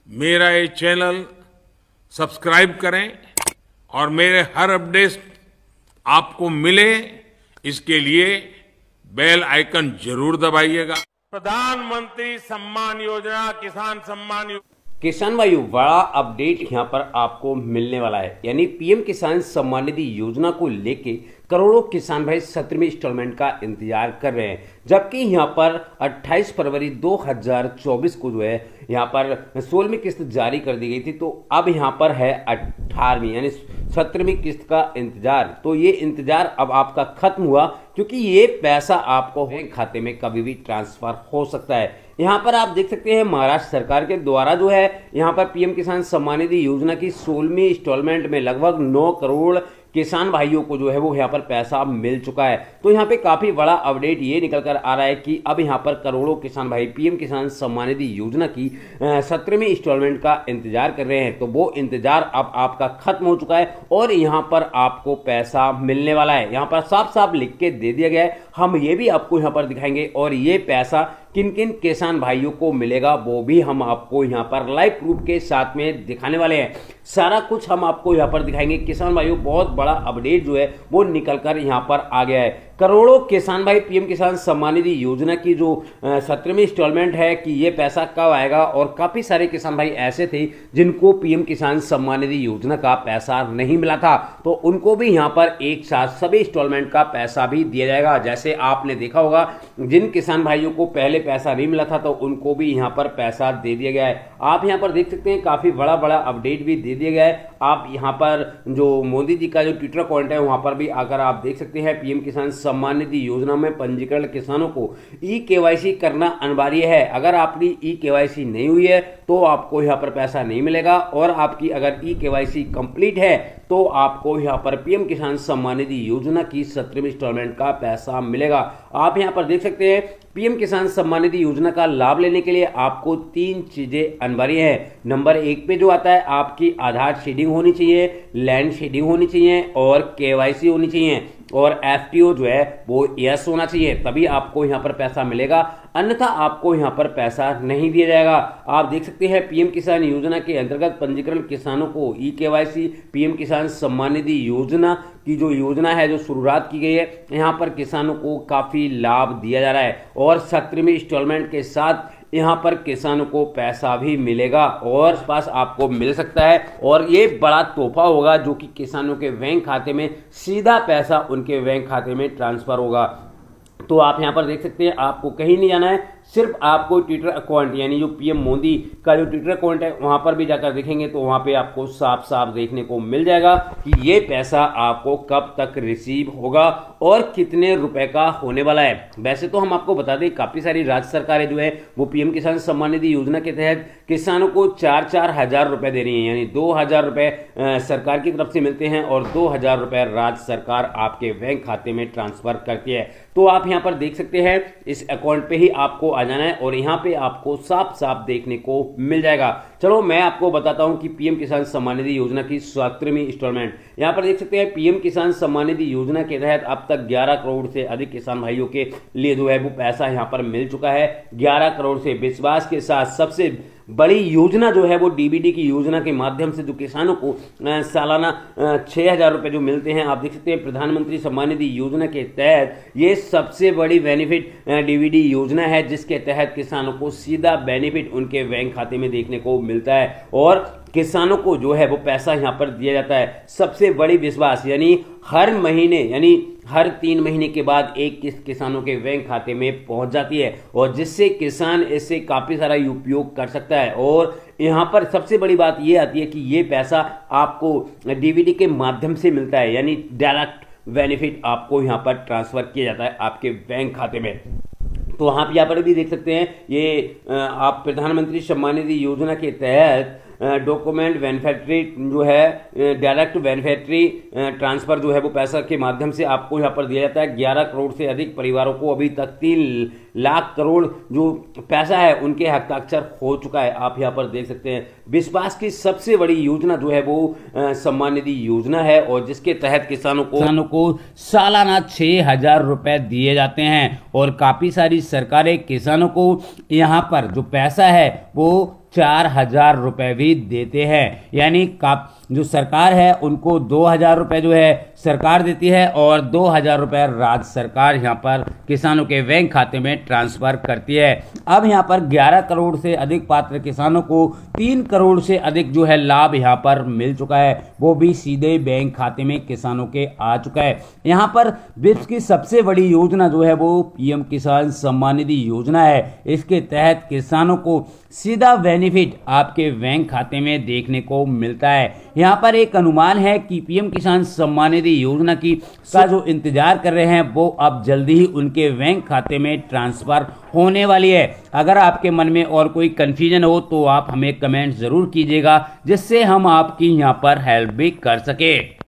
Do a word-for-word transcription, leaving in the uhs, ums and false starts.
मेरा ये channel subscribe करें और मेरे हर अपडेट आपको मिले, इसके लिए बेल आइकन जरूर दबाइएगा। प्रधानमंत्री सम्मान योजना, किसान सम्मान योजना। किसान भाइयों, बड़ा अपडेट यहाँ पर आपको मिलने वाला है, यानी पीएम किसान सम्मान निधि योजना को लेके करोड़ों किसान भाई सत्रहवीं इंस्टॉलमेंट का इंतजार कर रहे हैं, जबकि यहाँ पर अट्ठाईस फरवरी दो हज़ार चौबीस को जो है यहाँ पर सोलहवीं किस्त जारी कर दी गई थी। तो अब यहाँ पर है अठारहवीं यानी सत्रहवीं किस्त का इंतजार। तो ये इंतजार अब आपका खत्म हुआ, क्योंकि ये पैसा आपको बैंक खाते में कभी भी ट्रांसफर हो सकता है। यहाँ पर आप देख सकते हैं महाराष्ट्र सरकार के द्वारा जो है यहाँ पर पीएम किसान सम्मान निधि योजना की सोलहवीं इंस्टॉलमेंट में लगभग नौ करोड़ किसान भाइयों को जो है वो यहाँ पर पैसा मिल चुका है। तो यहाँ पे काफी बड़ा अपडेट ये निकल कर आ रहा है कि अब यहाँ पर करोड़ों किसान भाई पीएम किसान सम्मान निधि योजना की सत्रहवीं इंस्टॉलमेंट का इंतजार कर रहे हैं। तो वो इंतजार अब आपका खत्म हो चुका है और यहाँ पर आपको पैसा मिलने वाला है। यहाँ पर साफ साफ लिख के दे दिया गया है, हम ये भी आपको यहाँ पर दिखाएंगे और ये पैसा किन किन किसान भाइयों को मिलेगा वो भी हम आपको यहाँ पर लाइव प्रूफ के साथ में दिखाने वाले हैं। सारा कुछ हम आपको यहाँ पर दिखाएंगे। किसान भाइयों, बहुत बड़ा अपडेट जो है वो निकल कर यहाँ पर आ गया है। करोड़ों किसान भाई पीएम किसान सम्मान निधि योजना की जो सत्रहवीं इंस्टॉलमेंट है कि ये पैसा कब आएगा, और काफी सारे किसान भाई ऐसे थे जिनको पीएम किसान सम्मान निधि योजना का पैसा नहीं मिला था, तो उनको भी यहाँ पर एक साथ सभी इंस्टॉलमेंट का पैसा भी दिया जाएगा। जैसे आपने देखा होगा, जिन किसान भाइयों को पहले पैसा नहीं मिला था तो उनको भी यहाँ पर पैसा दे दिया गया है। आप यहाँ पर देख सकते हैं काफी बड़ा बड़ा अपडेट भी दे दिया गया है। आप यहाँ पर जो मोदी जी का जो ट्विटर अकाउंट है वहां पर भी आकर आप देख सकते हैं पीएम किसान सम्मान निधि योजना में पंजीकरण किसानों को ई केवाईसी करना अनिवार्य है। अगर आपकी ई केवाईसी नहीं हुई है तो आपको यहाँ पर पैसा नहीं मिलेगा, और आपकी अगर ई केवाईसी कंप्लीट है तो आपको यहाँ पर पीएम किसान सम्मान निधि योजना की सत्रहवीं इंस्टॉलमेंट का पैसा मिलेगा। आप यहाँ पर देख सकते हैं पीएम किसान सम्मान निधि योजना का लाभ लेने के लिए आपको तीन चीजें अनिवार्य है। नंबर एक पे जो आता है, आपकी आधार शेडिंग होनी चाहिए, लैंड शेडिंग होनी चाहिए और केवाईसी होनी चाहिए, और एफटीओ जो है वो यस होना चाहिए, तभी आपको यहाँ पर पैसा मिलेगा, अन्यथा आपको यहाँ पर पैसा नहीं दिया जाएगा। आप देख सकते हैं पीएम किसान योजना के अंतर्गत पंजीकरण किसानों को ई केवाईसी पीएम किसान सम्मान निधि योजना की जो योजना है जो शुरुआत की गई है, यहाँ पर किसानों को काफी लाभ दिया जा रहा है, और सत्रहवीं इंस्टॉलमेंट के साथ यहाँ पर किसानों को पैसा भी मिलेगा और पास आपको मिल सकता है, और ये बड़ा तोहफा होगा जो कि किसानों के बैंक खाते में सीधा पैसा उनके बैंक खाते में ट्रांसफर होगा। तो आप यहाँ पर देख सकते हैं, आपको कहीं नहीं जाना है, सिर्फ आपको ट्विटर अकाउंट यानी जो पीएम मोदी का जो ट्विटर अकाउंट है वहां पर भी जाकर देखेंगे तो वहां पे आपको साफ साफ देखने को मिल जाएगा कि ये पैसा आपको कब तक रिसीव होगा और कितने रुपए का होने वाला है। वैसे तो हम आपको बता दें, काफी सारी राज्य सरकारें जो है वो पीएम किसान सम्मान निधि योजना के तहत किसानों को चार चार हजार रुपए दे रही है, यानी दो हजार रुपए सरकार की तरफ से मिलते हैं और दो हजार रुपए राज्य सरकार आपके बैंक खाते में ट्रांसफर करती है। तो आप यहाँ पर देख सकते हैं इस अकाउंट पे ही आपको आ जाना है और यहाँ पे आपको साफ साफ देखने को मिल जाएगा। चलो मैं आपको बताता हूं कि पीएम किसान सम्मान निधि योजना की सत्रहवीं इंस्टॉलमेंट, यहाँ पर देख सकते हैं पीएम किसान सम्मान निधि योजना के तहत अब तक ग्यारह करोड़ से अधिक किसान भाइयों के लिए जो है वो पैसा यहाँ पर मिल चुका है। ग्यारह करोड़ से विश्वास के साथ सबसे बड़ी योजना जो है वो डीबीडी की योजना के माध्यम से जो किसानों को सालाना छह हजार रुपए जो मिलते हैं, आप देख सकते हैं प्रधानमंत्री सम्मान निधि योजना के तहत ये सबसे बड़ी बेनिफिट डीबीडी योजना है, जिसके तहत किसानों को सीधा बेनिफिट उनके बैंक खाते में देखने को मिलता है और किसानों को जो है वो पैसा यहाँ पर दिया जाता है। सबसे बड़ी विश्वास यानी हर महीने यानी हर तीन महीने के बाद एक किस्त किसानों के बैंक खाते में पहुंच जाती है, और जिससे किसान इससे काफी सारा उपयोग कर सकता है। और यहाँ पर सबसे बड़ी बात यह आती है कि ये पैसा आपको डीबीडी के माध्यम से मिलता है, यानी डायरेक्ट बेनिफिट आपको यहाँ पर ट्रांसफर किया जाता है आपके बैंक खाते में। तो आप यहाँ पर भी देख सकते हैं ये आप प्रधानमंत्री सम्मान निधि योजना के तहत डॉक्यूमेंट बेनिफिटरी जो है डायरेक्ट बेनिफिटरी ट्रांसफर जो है वो पैसा के माध्यम से आपको यहाँ पर दिया जाता है। ग्यारह करोड़ से अधिक परिवारों को अभी तक तीन लाख करोड़ जो पैसा है उनके हस्ताक्षर हो चुका है। आप यहाँ पर देख सकते हैं विश्वास की सबसे बड़ी योजना जो है वो सम्मान निधि योजना है, और जिसके तहत किसानों को किसानों को सालाना छह हजार रुपए दिए जाते हैं, और काफी सारी सरकारें किसानों को यहाँ पर जो पैसा है वो चार हजार रुपए भी देते हैं। यानी का जो सरकार है उनको दो हजार रुपए जो है सरकार देती है और दो हजार रुपए राज्य सरकार यहां पर किसानों के बैंक खाते में ट्रांसफर करती है। अब यहां पर ग्यारह करोड़ से अधिक पात्र किसानों को तीन करोड़ से अधिक जो है लाभ यहां पर मिल चुका है, वो भी सीधे बैंक खाते में किसानों के आ चुका है। यहां पर विश्व की सबसे बड़ी योजना जो है वो पीएम किसान सम्मान निधि योजना है। इसके तहत किसानों को सीधा बेनिफिट आपके बैंक खाते में देखने को मिलता है। यहां पर एक अनुमान है कि पीएम किसान सम्मान निधि योजना की का जो इंतजार कर रहे हैं वो अब जल्दी ही उनके बैंक खाते में ट्रांसफर होने वाली है। अगर आपके मन में और कोई कंफ्यूजन हो तो आप हमें कमेंट जरूर कीजिएगा, जिससे हम आपकी यहां पर हेल्प भी कर सके।